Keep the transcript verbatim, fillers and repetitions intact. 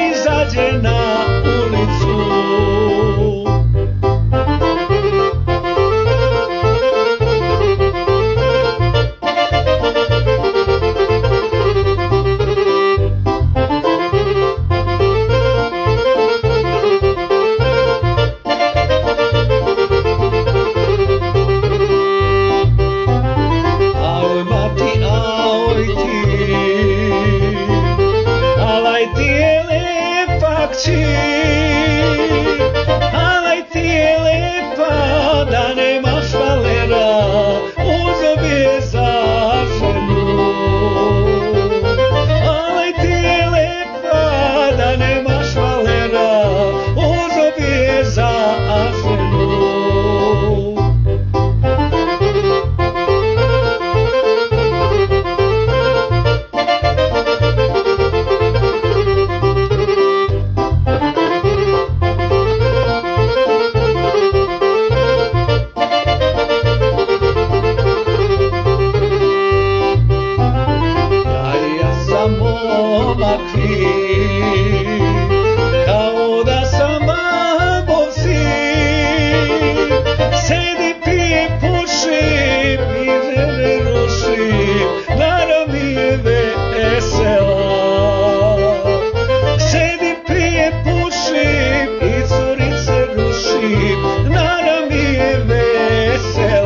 izađe na ulicu. Alaj ti je lepa da nemaš valera, uzeo bi je za ženu. Alaj ti je lepa da nemaš valera, uzeo bi je za ženu. Kao da sam babo sin, sedi pije puši, pizere ruši, nara mi je vesela. Sedi pije puši, i curice ruši, nara mi je vesela.